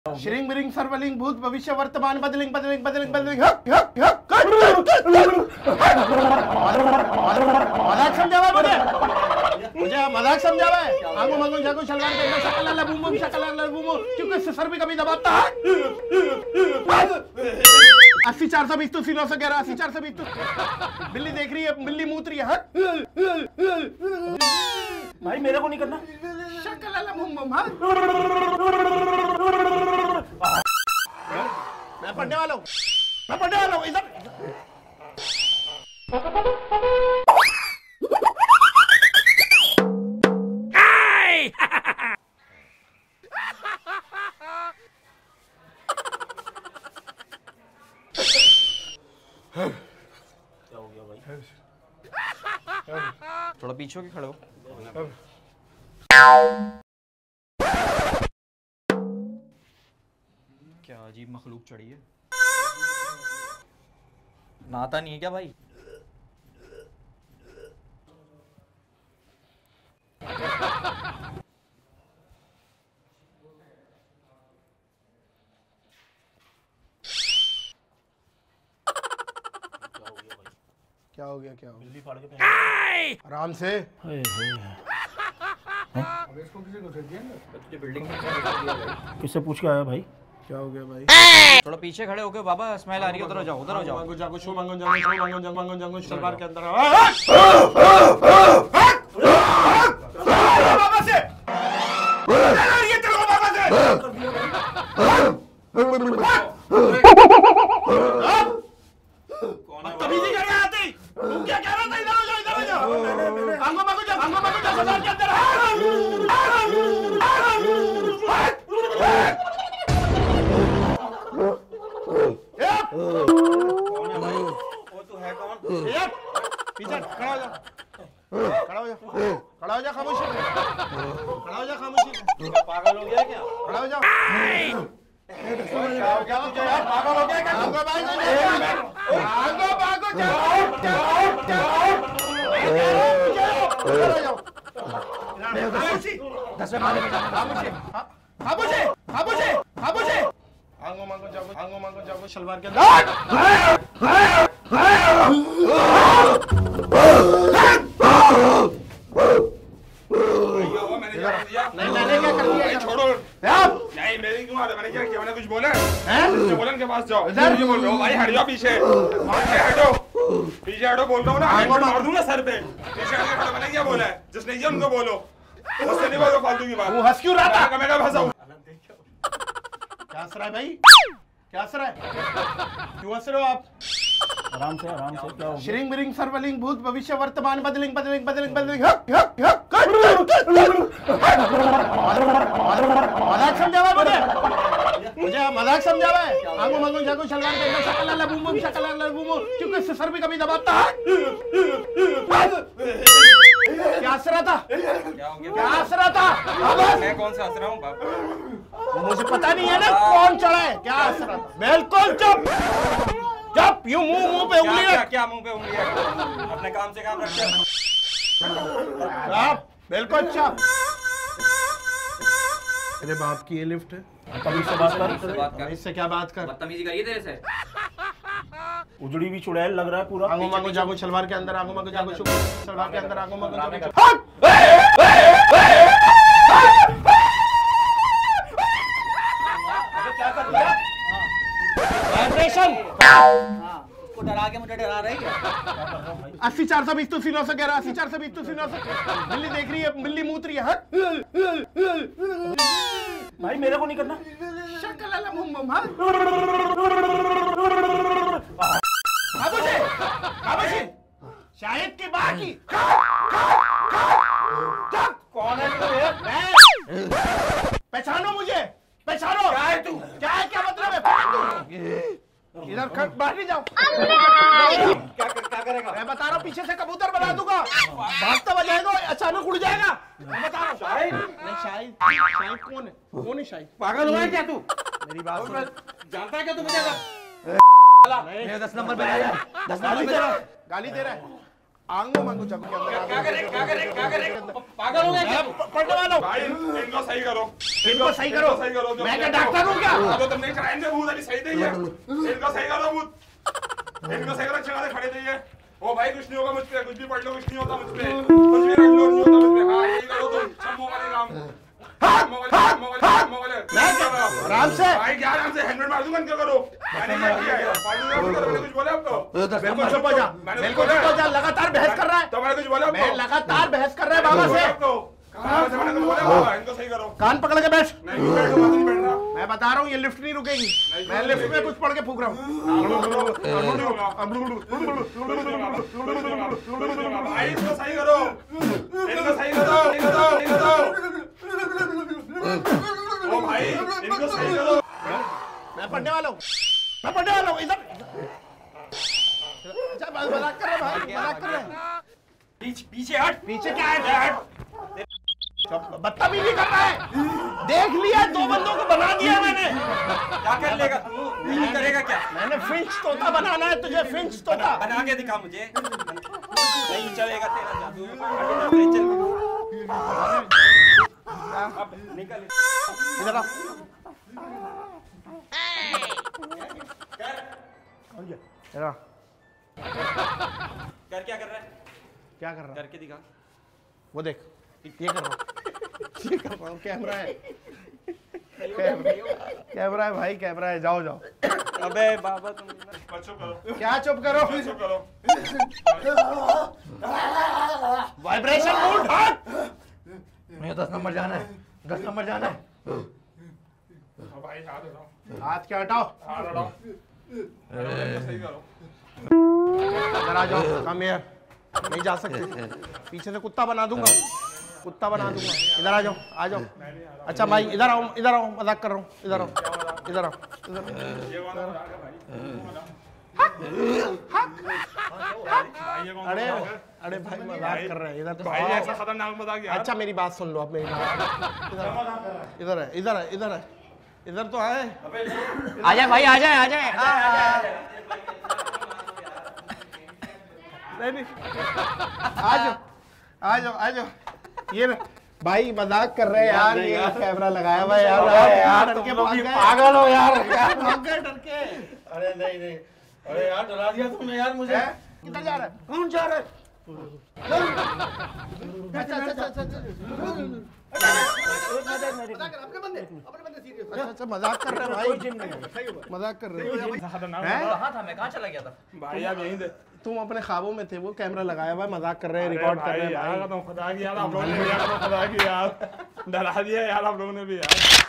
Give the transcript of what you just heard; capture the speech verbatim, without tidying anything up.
श्रिंग बिरिंग सर्वलिंग भूत भविष्य वर्तमान बदलिंग बदलिंग बदलिंग बदलिंग हक हक हक मजाक समझावा मुझे मुझे मजाक समझावा है। आंगू मांगू जागू शलवार के अंदर शकल लाला बूम बूम शकल लाला बूम बूम क्योंकि सर भी कभी दबाता है। अस्सी चार सौ बीस तो नौ सौ ग्यारह अस्सी चार सौ बीस तो बिल्ली देख रही है बिल्ली मूत रही है। भाई मेरे को नहीं करना। शकल लाला बूम बूम हाँ मैं पढ़ने वाला हूँ मैं पढ़ने वाला हूँ इधर। क्या हो गया भाई? थोड़ा पीछे होके खड़े हो। क्या अजीब मखलूक चढ़ी है। नहाता नहीं है क्या भाई? क्या हो गया क्या हो बिल्ली फाड़ के पहन। आराम से। हाय हाय। अब इसको किसी को दे दिया तुझे बिल्डिंग किससे पूछ के आया भाई? क्या हो गया भाई? थोड़ा पीछे खड़े होके बाबा स्मेल आ रही है। उधर जाओ उधर जाओ। मांगो जागो शो मांगो जागो शो मांगो जागो मांगो जागो शलवार के अंदर बाबा से ये तेरे को बाबा से कौन है? तभी नहीं करने आती। तुम क्या कह रहा था? इधर हो जाओ इधर हो जाओ। आंगो मांगो जागो आंगो मांगो जागो शलवार के अंदर पीछे खड़ा हो जा खड़ा हो जा खड़ा हो जा खामोशी खड़ा हो जा खामोशी। पागल हो गया क्या? खड़ा हो जा। क्या हो गया तुझे यार? पागल हो गया क्या? आगो भाई को आगो भागो जाओ जाओ जाओ जाओ खामोशी दस में मारे खामोशी खामोशी खामोशी खामोशी। आंगो मांगो जागो आंगो मांगो जागो शलवार के अंदर नहीं मैंने क्या कर दिया? छोड़ो नहीं मेरी क्यों मैंने क्या किया? मैंने कुछ बोला है? बोलन के पास जाओ। इधर बोल रहे हो भाई हट जाओ पीछे पीछे हटो पीछे हटो बोल रहा हूँ ना। मार दूंगा सर पे। पीछे हट के मैंने क्या बोला है? जिसने किया उनको बोलो मुझसे नहीं बोलो फालतू की बात। वो हंस क्यों रहा था? मैं क्या फंसा हूँ? क्या हंस रहा है भाई? क्या हंस रहा है? क्यों हंस रहे हो आप? आराम से आराम से। क्या हो गया? श्रिंग बिरिंग सर्वलिंग भूत भविष्य वर्तमान बदलिंग बदलिंग बदलिंग बदलिंग हक हक हक मजाक समझावा मुझे मुझे मजाक समझावा है। आंगू मांगू जागू शलवार के अंदर शकल लाला बूम बूम शकल लाला बूम बूम क्योंकि सर भी कभी दबाता है। क्या हंस रहा था? क्या हो गया? क्या हंस रहा था? मैं कौन सा हंस रहा हूँ बाप? मुझे पता नहीं है ना कौन चढ़ा है। क्या हंस रहा था? बिल्कुल चुप चुप। यूं मुंह मुंह पे उंगली क्या रख। क्या मुंह पे उंगली रख? अपने काम से काम रखते हैं। आप बिल्कुल चुप। तेरे बाप की ये लिफ्ट है। तमीज से बात कर। बात कर। इससे क्या बात कर? बदतमीजी करिए तेरे से। उजड़ी भी चुड़ैल लग रहा है पूरा। आंगो मांगो जागो शलवार के अंदर आंगो मांगो जागो शलवार के अंदर आंगो मांगो जागो। क्या कर दिया? वाइब्रेशन। उसको डरा के मुझे डरा रही है। अस्सी चार सौ बीस तो नौ सौ ग्यारह अस्सी चार सौ बीस तो नौ सौ बिल्ली देख रही है बिल्ली मूत रही है। भाई मेरे को नहीं करना। शकल लाला बूम बूम हाँ खामोशी खामोशी शायद की बाकी। कौन है तू? पहचानो मुझे पहचानो। क्या है तू? क्या है क्या मतलब है? इधर बाहर नहीं जाओ। क्या क्या करेगा? मैं बता रहा हूँ पीछे से कबूतर बना दूंगा। भागता बजाएगा अचानक उड़ जाएगा। मैं बता रहा हूँ। शाहिद नहीं शाहिद शाहिद कौन है? कौन है शाहिद? पागल हुआ है क्या तू? मेरी बात सुन। जानता है क्या तू मुझे? नहीं दस नंबर पे दस गाली दे रहा है गाली दे रहा है। आंगो मांगो चाकू के अंदर क्या करे क्या करे क्या करे पागल हो गया क्या तू? पढ़ने वालों भाई इनको सही करो, इनको सही करो सही करो। मैं क्या डॉक्टर हूँ क्या? तो तुमने क्राइम से भूत अभी सही नहीं है, इनको सही करो भूत, इनको सही करो, चला दे खड़े नहीं है। ओ भाई कुछ नहीं होगा मुझ पे, कुछ भी पढ़ लो कुछ नहीं होता मुझ पे, कुछ भी रख लो नहीं होता मुझ पे। हाँ यही करो तुम, छम्मो वाले काम, छम्मो वाले छम्मो वाले छम्मो वाले। मैं क्या करूँ? आराम से भाई क्या आराम से हेलमेट मार दूंगा, इनको करो। मैंने क्या किया है? फालतू का मत करो, मैंने कुछ बोला आपको? बिल्कुल चुप हो जा, बिल्कुल चुप हो जा, लगातार बहस कर रहा है। तो मैंने कुछ बोला मैं आपको? लगातार बहस कर रहा है बाबा से। कहाँ से मैंने कुछ बोला बाबा? इनको सही करो। कान पकड़ के बैठ। नहीं बैठूंगा, नहीं बैठना। मैं बता रहा हूँ ये लिफ्ट नहीं रुकेगी। मैं लिफ्ट में कुछ पढ़ के फूक रहा हूँ। भाई इनको सही करो, इनको सही करो, सही करो, सही करो। ओ भाई इनको सही करो। मैं पढ़ने वाला हूँ, मैं पढ़ने वाला हूँ। इधर अच्छा मजाक कर रहे हैं भाई, मजाक कर रहे हैं। पीछे पीछे हट। पीछे क्या है? हट। बदतमीजी कर रहा है। देख लिया, दो बंदों को बना दिया मैंने। क्या कर लेगा तू? तू करेगा क्या? मैंने फिंच तोता बनाना है तुझे, फिंच तोता। बना के दिखा मुझे। नहीं चलेगा तेरा जादू। हट, चल। अब निकल। इधर आ। इधर आ। कर क्या कर रहा है? क्या कर रहा है? करके दिखा। वो देख, ये कर रहा हूँ, ये कर रहा हूँ। कैमरा है, कैमरा है भाई, कैमरा है। जाओ जाओ। अबे बाबा तुम चुप करो, क्या चुप करो? चुप करो। वाइब्रेशन मोड हट। मुझे दस नंबर जाना है, दस नंबर जाना है। भाई हाथ हटाओ, हाथ क्या हटाओ? हाथ हटाओ, इनको सही करो। इधर आ जाओ, कम हियर। नहीं जा सकते, पीछे से कुत्ता बना दूंगा, कुत्ता बना दूंगा। इधर आ जाओ, आ जाओ। अच्छा भाई इधर आओ, इधर आओ, मजाक कर रहा हूँ। इधर आओ, इधर आओ, इधर। अरे अरे भाई मजाक कर रहे हैं, इधर तो भाई आओ। ऐसा खतरनाक मजाक यार। अच्छा मेरी बात सुन लो, अब मेरी बात। इधर है, इधर है, इधर है, इधर तो आए। आ जाए भाई, आ जाए आ जाए। नहीं नहीं, आ जाओ, आ जाओ, आ जाओ। ये ना, भाई मजाक कर रहे हैं यार, ये कैमरा लगाया हुआ है यार। यार, यार तुम लोग भी पागल हो यार, यार भाग गए डर के। अरे नहीं नहीं, अरे यार डरा दिया तुमने यार मुझे। किधर जा रहा है? कौन जा रहा है? अच्छा अच्छा अच्छा अच्छा अच्छा मजाक कर रहे हैं भाई, मजाक कर रहे हैं। कहाँ था मैं, कहाँ चला गया था? भाई आप यहीं थे। तुम अपने ख्वाबों में थे, वो कैमरा लगाया हुआ है, मजाक कर रहे हैं, रिकॉर्ड कर रहे हैं भाई। यार खुदा की यार, आप लोगों ने भी यार, खुदा की यार डरा दिया यार आप लोगों ने भी यार।